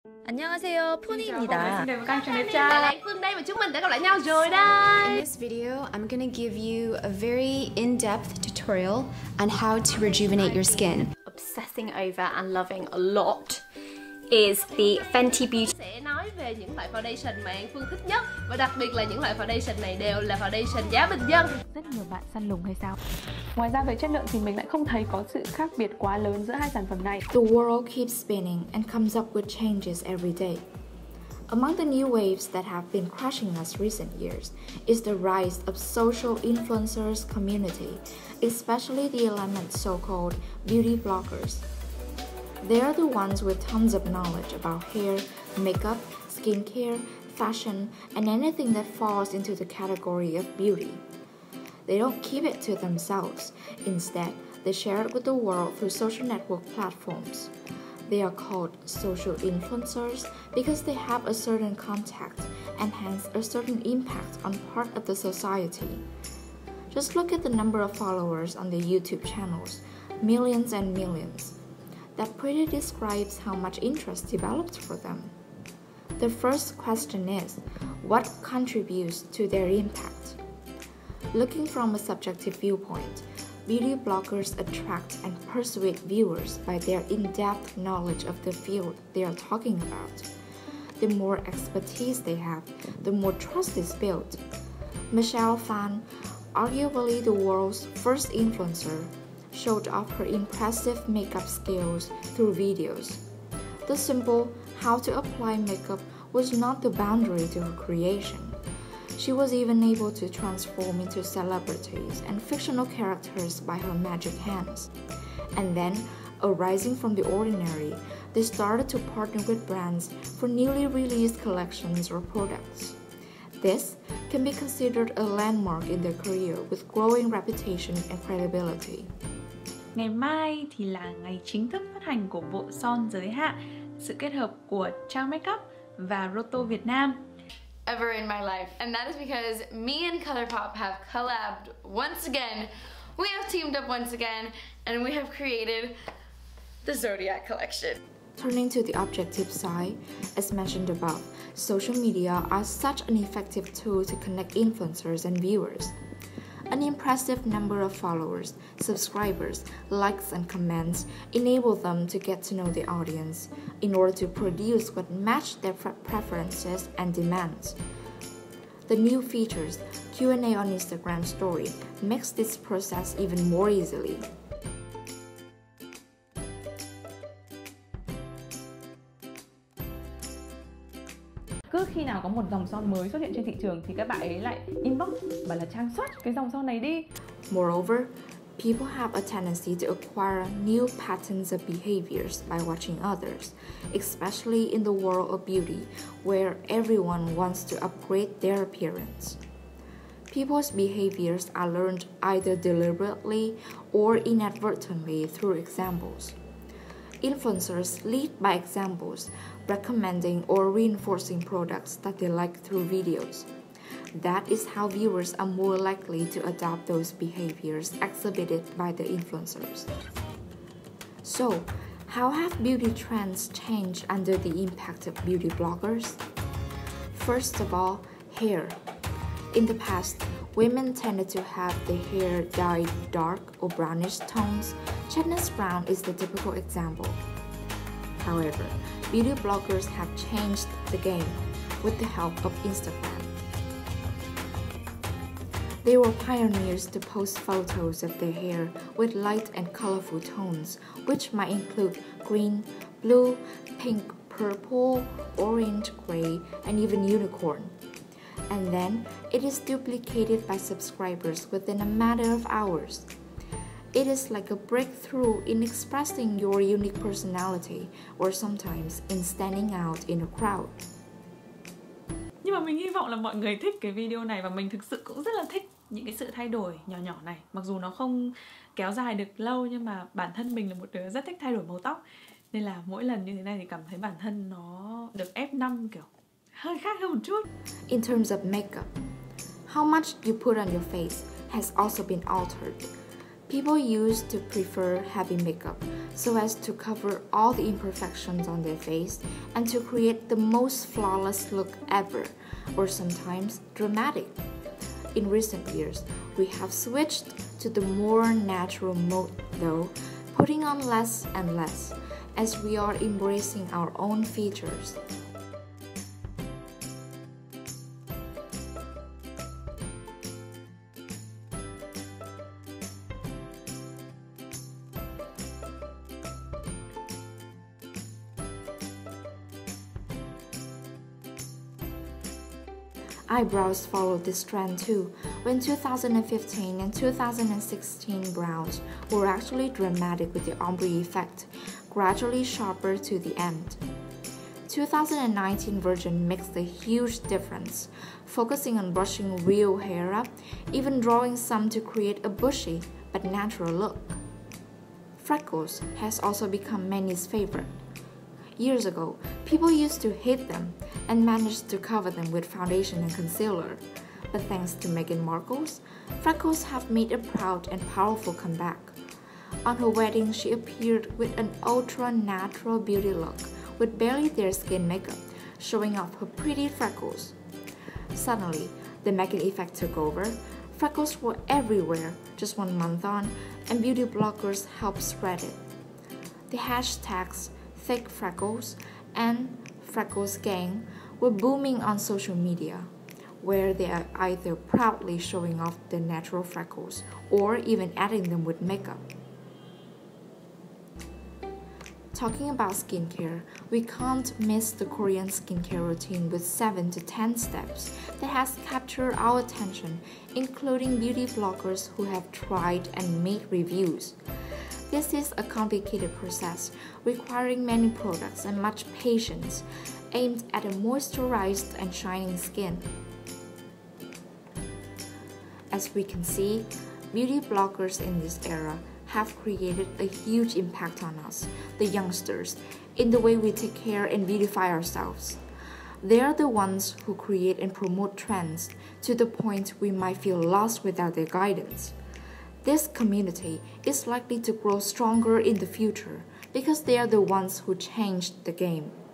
안녕하세요, 포니입니다. Đây là Phương đây và chúng mình đã gặp lại nhau rồi In đây. this video, I'm gonna give you a very in-depth tutorial on how to rejuvenate your skin. Obsessing over and loving a lot is the Fenty Beauty. Sẽ nói về những loại foundation mà Phương thích nhất và đặc biệt là những loại foundation này đều là foundation giá bình dân. Rất nhiều bạn săn lùng hay sao? Ngoài ra về chất lượng thì mình lại không thấy có sự khác biệt quá lớn giữa hai sản phẩm này. The world keeps spinning and comes up with changes every day. Among the new waves that have been crushing us recent years is the rise of social influencers community, especially the element so-called beauty bloggers. They are the ones with tons of knowledge about hair, makeup, skincare, fashion, and anything that falls into the category of beauty. They don't keep it to themselves. Instead, they share it with the world through social network platforms. They are called social influencers because they have a certain contact and hence a certain impact on part of the society. Just look at the number of followers on their YouTube channels, millions and millions. That pretty describes how much interest developed for them. The first question is, what contributes to their impact? Looking from a subjective viewpoint, beauty bloggers attract and persuade viewers by their in-depth knowledge of the field they are talking about. The more expertise they have, the more trust is built. Michelle Phan, arguably the world's first influencer, showed off her impressive makeup skills through videos. The simple how to apply makeup was not the boundary to her creation. She was even able to transform into celebrities and fictional characters by her magic hands. And then, arising from the ordinary, they started to partner with brands for newly released collections or products. This can be considered a landmark in their career with growing reputation and credibility. Ngày mai thì là ngày chính thức phát hành của bộ son giới hạn, sự kết hợp của Trang Makeup và Roto Việt Nam. Ever in my life, and that is because me and ColourPop have collabed once again. We have teamed up once again, and we have created the Zodiac collection. Turning to the objective side, as mentioned above, social media are such an effective tool to connect influencers and viewers. An impressive number of followers, subscribers, likes, and comments enable them to get to know the audience in order to produce what match their preferences and demands. The new features, Q&A on Instagram Story, makes this process even more easily. Cứ khi nào có một dòng son mới xuất hiện trên thị trường thì các bạn ấy lại inbox bảo là Trang xuất cái dòng son này đi. Moreover, people have a tendency to acquire new patterns of behaviors by watching others, especially in the world of beauty, where everyone wants to upgrade their appearance. People's behaviors are learned either deliberately or inadvertently through examples. Influencers lead by examples, recommending or reinforcing products that they like through videos. That is how viewers are more likely to adopt those behaviors exhibited by the influencers. So, how have beauty trends changed under the impact of beauty bloggers? First of all, hair. In the past, women tended to have their hair dyed dark or brownish tones. Chetness brown is the typical example. However, beauty bloggers have changed the game with the help of Instagram. They were pioneers to post photos of their hair with light and colorful tones, which might include green, blue, pink, purple, orange, gray, and even unicorn. And then it is duplicated by subscribers within a matter of hours. It is like a breakthrough in expressing your unique personality or sometimes in standing out in a crowd. Nhưng mà mình hy vọng là mọi người thích cái video này và mình thực sự cũng rất là thích những cái sự thay đổi nhỏ nhỏ này. Mặc dù nó không kéo dài được lâu nhưng mà bản thân mình là một đứa rất thích thay đổi màu tóc. Nên là mỗi lần như thế này thì cảm thấy bản thân nó được F5 kiểu hơi khác hơn một chút. In terms of makeup, how much you put on your face has also been altered. People used to prefer heavy makeup, so as to cover all the imperfections on their face and to create the most flawless look ever, or sometimes dramatic. In recent years, we have switched to the more natural mode though, putting on less and less, as we are embracing our own features. Eyebrows followed this trend too, when 2015 and 2016 brows were actually dramatic with the ombre effect, gradually sharper to the end. 2019 version makes a huge difference, focusing on brushing real hair up, even drawing some to create a bushy but natural look. Freckles has also become many's favorite. Years ago, people used to hate them and managed to cover them with foundation and concealer. But thanks to Meghan Markle's, freckles have made a proud and powerful comeback. On her wedding, she appeared with an ultra-natural beauty look with barely their skin makeup, showing off her pretty freckles. Suddenly, the Meghan effect took over. Freckles were everywhere just 1 month on, and beauty bloggers helped spread it. The hashtags thick freckles and freckles gang were booming on social media, where they are either proudly showing off their natural freckles or even adding them with makeup. Talking about skincare, we can't miss the Korean skincare routine with 7 to 10 steps that has captured our attention, including beauty bloggers who have tried and made reviews. This is a complicated process requiring many products and much patience, aimed at a moisturized and shining skin. As we can see, beauty bloggers in this era have created a huge impact on us, the youngsters, in the way we take care and beautify ourselves. They are the ones who create and promote trends to the point we might feel lost without their guidance. This community is likely to grow stronger in the future because they are the ones who changed the game.